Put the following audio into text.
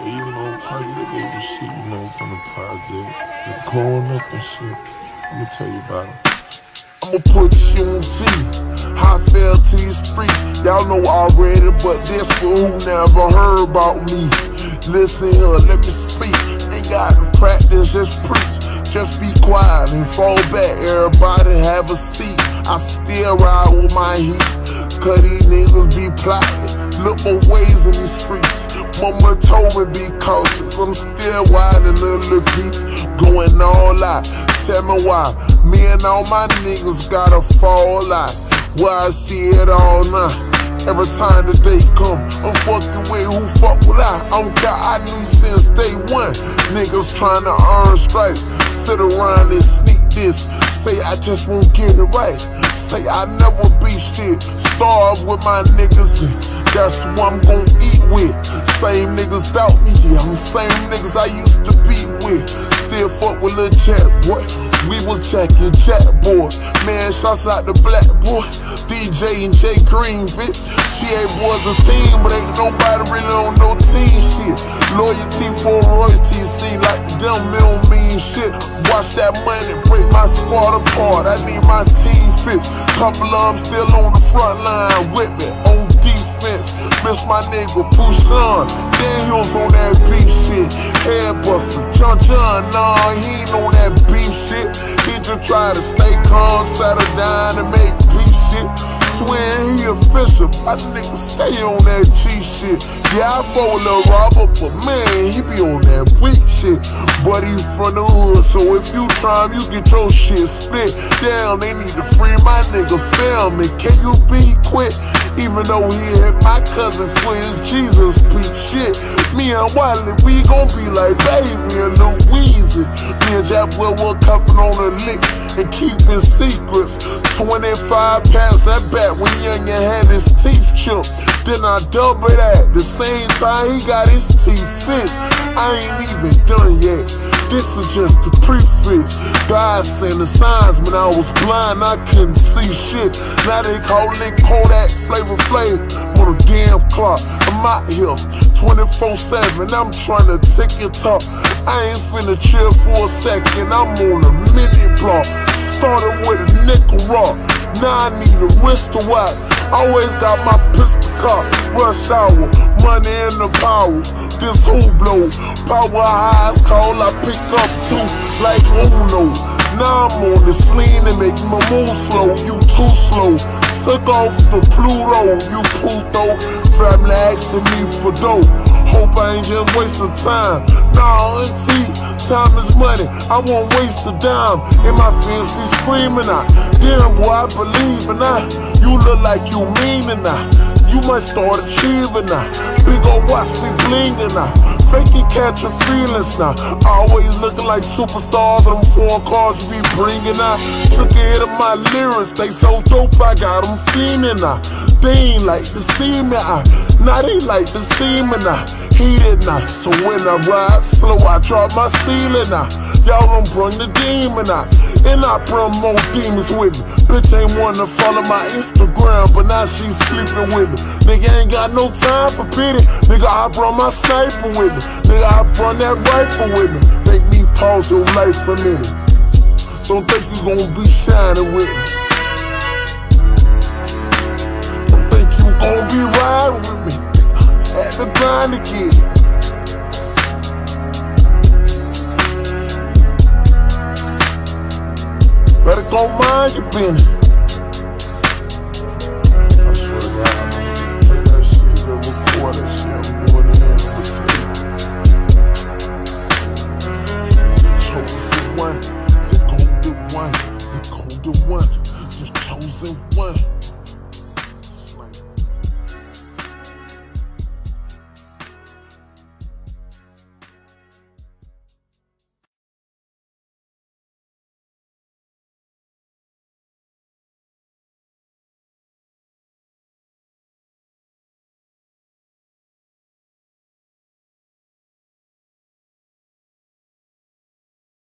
And project baby shit, from the project. And growing up and shit. I'ma tell you about it. I'ma put you on T. How I fell to these streets. Y'all know already, but this for who never heard about me. Listen here, let me speak. Ain't gotta practice, just preach. Just be quiet and fall back. Everybody have a seat. I still ride with my heat. Cause these niggas be plotting. Look both ways in these streets. Mama told me be cautious. I'm still wildin' little beats. Going all out. Tell me why. Me and all my niggas gotta fall out. Why I see it all now. Every time the day come, I'm fucking with who fuck with I don't care, I knew since day one. Niggas trying to earn stripes. Sit around and sneak this. Say I just won't get it right. Say I never be shit. Starve with my niggas and that's who I'm gon' eat with. Same niggas doubt me, yeah, I'm same niggas I used to be with. Still fuck with Lil Jack, boy. We was jacking Jack, boy. Man, shouts out to Black, boy. DJ and J Green, bitch. GA boys a team, but ain't nobody really on no team shit. Loyalty for royalty, seem like them don't mean shit. Watch that money break my squad apart. I need my team fit. Couple of them still on the front line with me on defense. Miss my nigga Pushan, then he was on that beef shit. Head buster, John, nah, he ain't on that beef shit. He just try to stay calm, settle down and make beef shit. Twin, he official, my nigga stay on that G shit. Yeah, I fuck with Lil Robert, but man, he be on that weak shit. But he from the hood, so if you try him, you get your shit split. Damn, they need to free my nigga Film. Can you be quick? Even though he hit my cousin for his Jesus preach shit. Me and Wiley, we gon' be like Baby and Louise. Me and Jack Will were cuffin' on a lick and keeping secrets. 25 packs that back when Youngin had his teeth chipped. Then I double that. The same time he got his teeth fixed. I ain't even done yet. This is just the prefix. God sent the signs when I was blind, I couldn't see shit. Now they call it Kodak Flavor Flav on a damn clock. I'm out here 24/7, I'm trying to tick it top. I ain't finna chill for a second, I'm on a mini block. Started with a nickel rock, now I need a wrist to watch. Always got my pistol cock, rush hour, money in the power. This who blow, power highs call, I pick up two like Uno. Now I'm on the sling and make my move slow, you too slow. Took off the Pluto, you Pluto. Family asking me for dope. Hope I ain't just wasting time. Nah, auntie, time is money. I won't waste a dime. And my fans be screaming out. Damn boy, I believe in that. You look like you mean it now. You might start achieving now. Big ol' watch be blinging now. Faking catching feelings now. Always looking like superstars on them foreign cars you be bringing out. Took a hit of my lyrics, they so dope I got them fiending now. They ain't like to see me out. Now they like to see me now. Heated now. So when I ride slow, I drop my ceiling now. Y'all don't bring the demon out. And I bring more demons with me. Bitch ain't wanna follow my Instagram, but now she sleeping with me. Nigga ain't got no time for pity. Nigga, I brought my sniper with me. Nigga, I brought that rifle with me. Make me pause your life for a minute. Don't think you gon' be shining with me. Don't think you gon' be riding with me. At the grind again. Better go mind your business. I swear to God, I'm gonna play that shit, go record that shit, I'm going in there for chosen one, you're gon' the one, you're gon' the one, just chosen one.